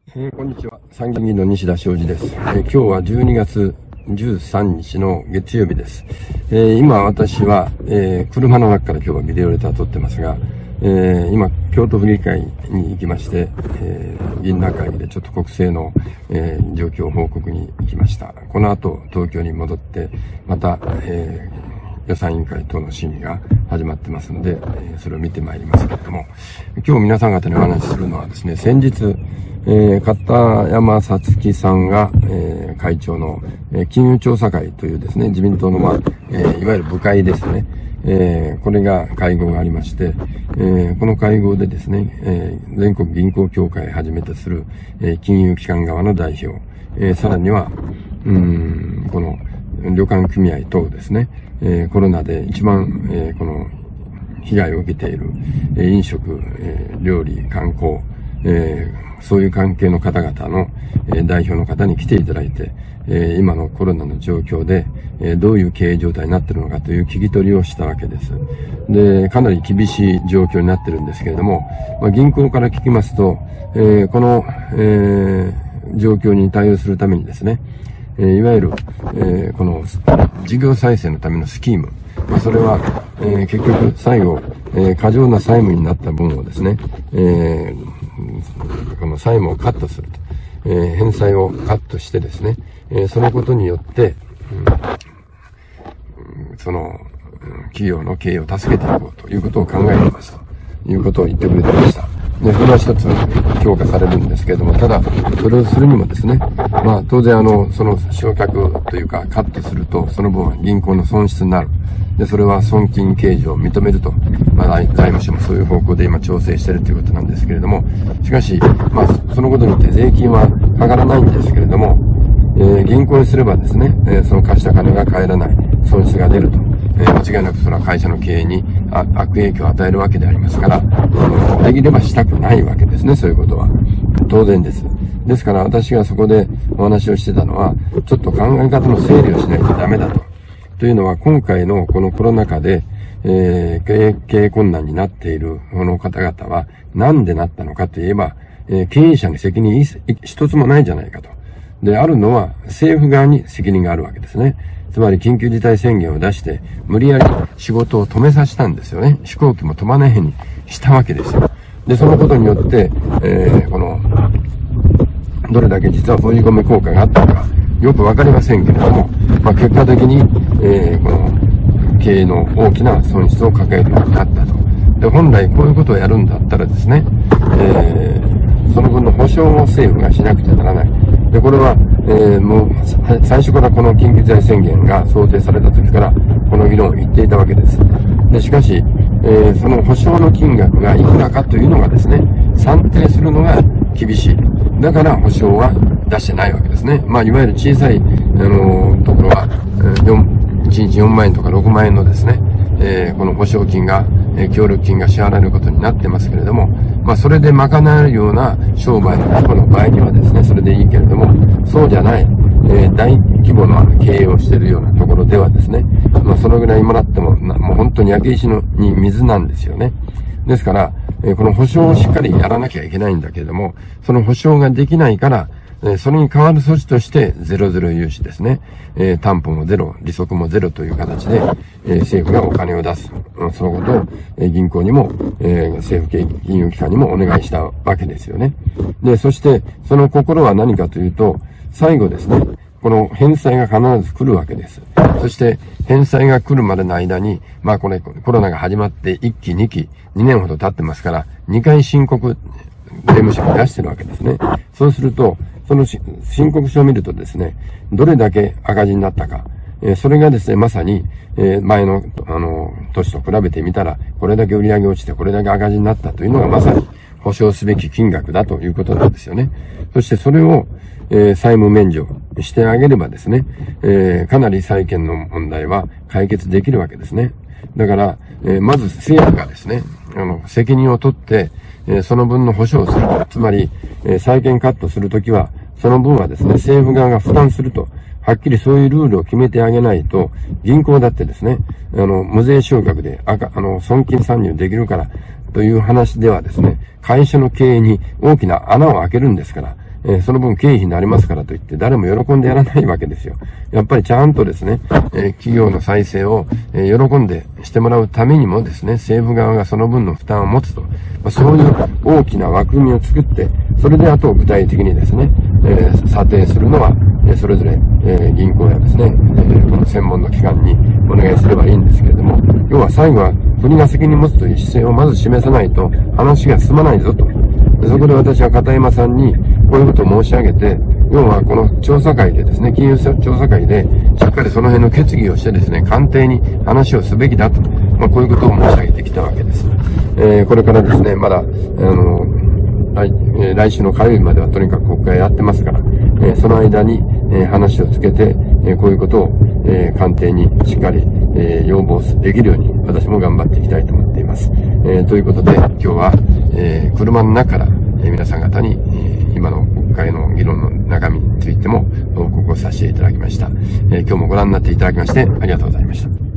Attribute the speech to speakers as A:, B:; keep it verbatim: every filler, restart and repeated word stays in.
A: えー、こんにちは。参議院議員の西田昌司です。えー、今日はじゅうにがつじゅうさんにちの月曜日です。えー、今私は、えー、車の中から今日はビデオレターを撮ってますが、えー、今、京都府議会に行きまして、えー、議員団会議でちょっと国政の、えー、状況報告に行きました。この後、東京に戻って、また、えー予算委員会等の審議が始まってますので、えー、それを見てまいりますけれども、今日皆さん方にお話しするのはですね、先日、えー、片山さつきさんが、えー、会長の、えー、金融調査会というですね、自民党の、まあえー、いわゆる部会ですね、えー、これが会合がありまして、えー、この会合でですね、えー、全国銀行協会をはじめとする、えー、金融機関側の代表、えー、さらには、うーん、この旅館組合等ですね、えー、コロナで一番、えー、この被害を受けている、えー、飲食、えー、料理、観光、えー、そういう関係の方々の、えー、代表の方に来ていただいて、えー、今のコロナの状況で、えー、どういう経営状態になっているのかという聞き取りをしたわけです。で、かなり厳しい状況になっているんですけれども、まあ、銀行から聞きますと、えー、この、えー、状況に対応するためにですね、えー、いわゆる、えー、この事業再生のためのスキーム、まあ、それは、えー、結局最後、えー、過剰な債務になった分をですね、えー、この債務をカットすると、えー、返済をカットしてですね、えー、そのことによって、うん、その企業の経営を助けていこうということを考えていますということを言ってくれてました。で、それは一つ評価されるんですけれども、ただ、それをするにもですね、まあ、当然あの、その償却というか、カットすると、その分は銀行の損失になる。で、それは損金計上を認めると、まあ、財務省もそういう方向で今調整しているということなんですけれども、しかし、まあ、そのことによって税金はかからないんですけれども、えー、銀行にすればですね、えー、その貸した金が返らない、損失が出ると。えー、間違いなくそれは会社の経営に悪影響を与えるわけでありますから、できればしたくないわけですね、そういうことは。当然です。ですから私がそこでお話をしてたのは、ちょっと考え方の整理をしないとダメだと。というのは今回のこのコロナ禍で、えー、経営、経営困難になっているこの方々はなんでなったのかといえば、えー、経営者に責任一つもないじゃないかと。で、あるのは政府側に責任があるわけですね。つまり緊急事態宣言を出して、無理やり仕事を止めさせたんですよね。飛行機も飛ばないようにしたわけですよ。で、そのことによって、えー、この、どれだけ実は封じ込め効果があったのか、よくわかりませんけれども、まあ、結果的に、えー、この、経営の大きな損失を抱えるようになったと。で、本来こういうことをやるんだったらですね、えー、その分の保証を政府がしなくちゃならない。で、これは、えー、もう、最初からこの緊急事態宣言が想定された時から、この議論を言っていたわけです。で、しかし、えー、その保証の金額がいくらかというのがですね、算定するのが厳しい。だから保証は出してないわけですね。まあ、いわゆる小さい、あのー、ところは、いちにちよんまんえんとかろくまんえんのですね、えー、この保証金が、えー、協力金が支払われることになってますけれども、まあ、それで賄えるような商売の規模の場合にはですね、それでいいけれども、そうじゃない、えー、大規模な経営をしているようなところではですね、まあ、そのぐらいもらっても、もう本当に焼け石のに水なんですよね。ですから、えー、この保証をしっかりやらなきゃいけないんだけれども、その保証ができないから、えー、それに代わる措置として、ゼロゼロ融資ですね。えー、担保もゼロ、利息もゼロという形で、えー、政府がお金を出す。そのことを、えー、銀行にも、えー、政府系金融機関にもお願いしたわけですよね。で、そして、その心は何かというと、最後ですね、この返済が必ず来るわけです。そして、返済が来るまでの間に、まあこれ、コロナが始まっていっき、にき、にねんほど経ってますから、にかい申告、税務署に出してるわけですね。そうすると、その申告書を見るとですね、どれだけ赤字になったか、えー、それがですね、まさに、えー、前の、あの、年と比べてみたら、これだけ売り上げ落ちて、これだけ赤字になったというのがまさに保証すべき金額だということなんですよね。そしてそれを、えー、債務免除してあげればですね、えー、かなり債権の問題は解決できるわけですね。だから、えー、まず政府がですね、あの、責任を取って、えー、その分の保証をする。つまり、えー、債権カットするときは、その分はですね、政府側が負担すると、はっきりそういうルールを決めてあげないと、銀行だってですね、あの、無税償却で赤、あの、損金参入できるから、という話ではですね、会社の経営に大きな穴を開けるんですから、ええー、その分経費になりますからといって誰も喜んでやらないわけですよ。やっぱりちゃんとですね、えー、企業の再生を、えー、喜んでしてもらうためにもですね、政府側がその分の負担を持つと、まあ、そういう大きな枠組みを作って、それであと具体的にですね、えー、査定するのは、えー、それぞれ、えー、銀行やですね、えー、この専門の機関にお願いすればいいんですけれども、要は最後は国が責任を持つという姿勢をまず示さないと話が進まないぞと。そこで私は片山さんにこういうことを申し上げて、要はこの調査会でですね、金融調査会でしっかりその辺の決議をしてですね、官邸に話をすべきだと、まあ、こういうことを申し上げてきたわけです。えー、これからですね、まだ、あの、来, えー、来週の火曜日まではとにかく国会やってますから、えー、その間に、えー、話をつけて、えー、こういうことを、えー、官邸にしっかり、えー、要望できるように私も頑張っていきたいと思っています。えー、ということで今日は、えー、車の中から、えー、皆さん方に、えー、今の国会の議論の中身についても報告をさせていただきました。えー、今日もご覧になっていただきましてありがとうございました。